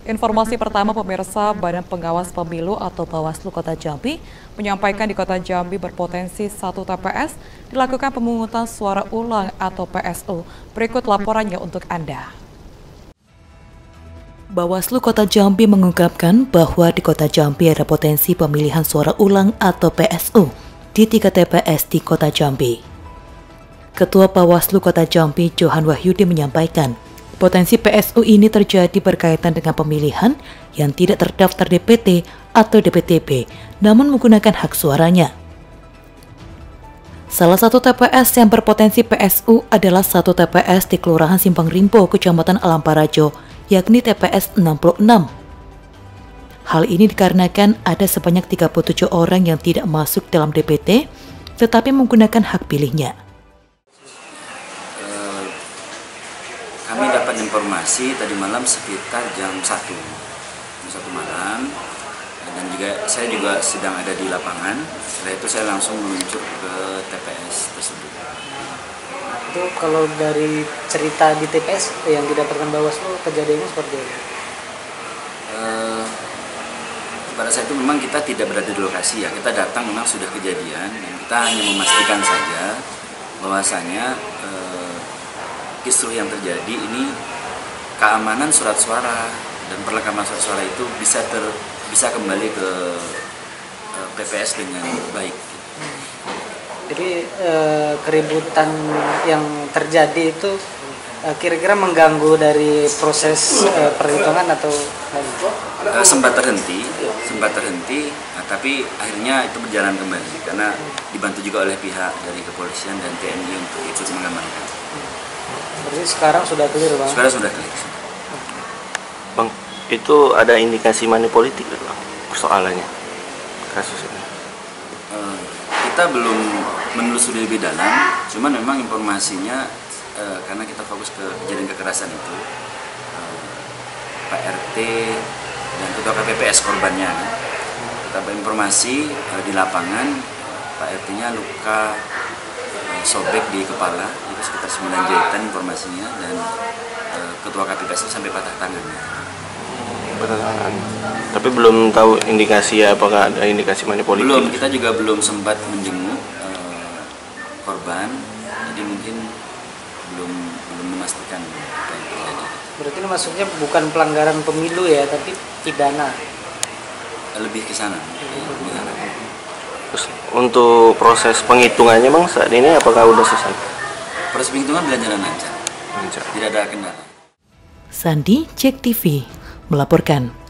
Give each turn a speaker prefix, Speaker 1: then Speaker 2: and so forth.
Speaker 1: Informasi pertama pemirsa, Badan Pengawas Pemilu atau Bawaslu Kota Jambi menyampaikan di Kota Jambi berpotensi 1 TPS dilakukan pemungutan suara ulang atau PSU. Berikut laporannya untuk Anda. Bawaslu Kota Jambi mengungkapkan bahwa di Kota Jambi ada potensi pemilihan suara ulang atau PSU di 3 TPS di Kota Jambi. Ketua Bawaslu Kota Jambi, Johan Wahyudi menyampaikan, potensi PSU ini terjadi berkaitan dengan pemilihan yang tidak terdaftar DPT atau DPTB, namun menggunakan hak suaranya. Salah satu TPS yang berpotensi PSU adalah 1 TPS di Kelurahan Simpang Rimpo, Kecamatan Alamparajo, yakni TPS 66. Hal ini dikarenakan ada sebanyak 37 orang yang tidak masuk dalam DPT, tetapi menggunakan hak pilihnya.
Speaker 2: Kami dapat informasi tadi malam sekitar jam 1 malam, dan saya juga sedang ada di lapangan. Setelah itu saya langsung meluncur ke TPS tersebut.
Speaker 3: Itu kalau dari cerita di TPS yang didapatkan Bawaslu, kejadiannya seperti apa?
Speaker 2: Pada saat itu memang kita tidak berada di lokasi ya, kita datang memang sudah kejadian, dan kita hanya memastikan saja bahwasanya kisruh yang terjadi ini keamanan surat suara dan perlengkapan surat suara itu bisa kembali ke PPS dengan baik.
Speaker 3: Jadi keributan yang terjadi itu kira-kira mengganggu dari proses perhitungan atau
Speaker 2: sempat terhenti, tapi akhirnya itu berjalan kembali karena dibantu juga oleh pihak dari kepolisian dan TNI untuk ikut mengamankan.
Speaker 3: Berarti sekarang sudah clear, Bang?
Speaker 2: Sekarang sudah clear.
Speaker 4: Bang, itu ada indikasi money politik Bang, persoalannya kasus ini?
Speaker 2: Kita belum menelusuri lebih dalam, cuman memang informasinya karena kita fokus ke kejadian kekerasan itu, Pak RT dan Ketua KPPS korbannya, kita dapat informasi di lapangan Pak RT-nya luka sobek di kepala, itu sekitar 9 jahitan informasinya, dan Ketua KPPS sampai patah tangan.
Speaker 4: Tapi belum tahu indikasi apakah ada indikasi money politik?
Speaker 2: Belum, kita juga belum sempat menjenguk korban, jadi mungkin belum memastikan apa yang terjadi.
Speaker 3: Berarti ini maksudnya bukan pelanggaran pemilu ya, tapi pidana?
Speaker 2: Lebih ke sana.
Speaker 4: Terus untuk proses penghitungannya Bang saat ini apakah udah selesai?
Speaker 2: Proses penghitungan berjalan lancar. Tidak ada kendala.
Speaker 1: Sandi, JEK TV melaporkan.